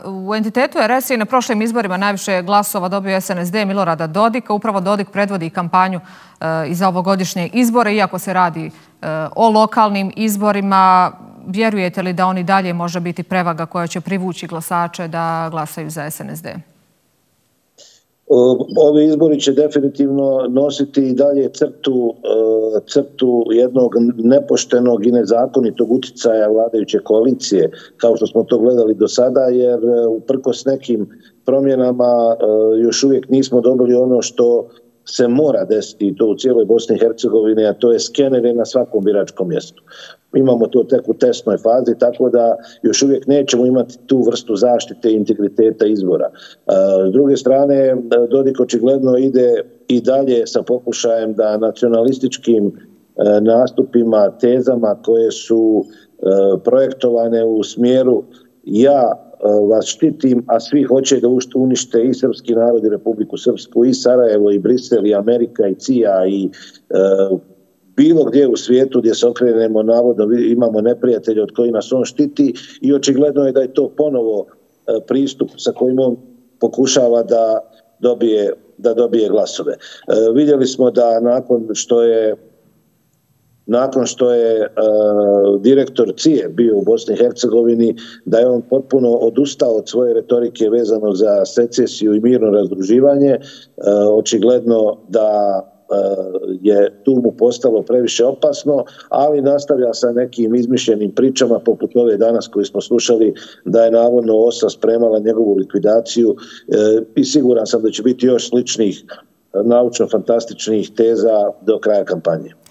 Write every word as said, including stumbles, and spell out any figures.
u entitetu er es je na prošlim izborima najviše glasova dobio es en es de Milorada Dodika. Upravo Dodik predvodi kampanju i za ovogodišnje izbore, iako se radi o lokalnim izborima. Vjerujete li da on i dalje može biti prevaga koja će privući glasače da glasaju za es en es de? Ovi izbori će definitivno nositi i dalje crtu, crtu jednog nepoštenog i nezakonitog uticaja vladajuće koalicije, kao što smo to gledali do sada, jer uprkos nekim promjenama još uvijek nismo dobili ono što se mora desiti i to u cijeloj Bosni i Hercegovini, a to je skenere na svakom biračkom mjestu. Imamo to tek u testnoj fazi, tako da još uvijek nećemo imati tu vrstu zaštite i integriteta izbora. S druge strane, Dodik očigledno ide i dalje sa pokušajem da nacionalističkim nastupima, tezama koje su projektovane u smjeru ja vas štitim, a svi hoće da unište i srpski narod i Republiku Srpsku, i Sarajevo, i Brisel, i Amerika, i C I A, i e, bilo gdje u svijetu gdje se okrenemo navodno imamo neprijatelje od kojih nas on štiti, i očigledno je da je to ponovo e, pristup sa kojim on pokušava da dobije, da dobije glasove. E, vidjeli smo da nakon što je Nakon što je uh, direktor C I A bio u Bosni i Hercegovini, da je on potpuno odustao od svoje retorike vezano za secesiju i mirno razdruživanje. Uh, očigledno da uh, je tu mu postalo previše opasno, ali nastavlja sa nekim izmišljenim pričama, poput ove danas koju smo slušali, da je navodno O S A spremala njegovu likvidaciju, uh, i siguran sam da će biti još sličnih naučno-fantastičnih teza do kraja kampanje.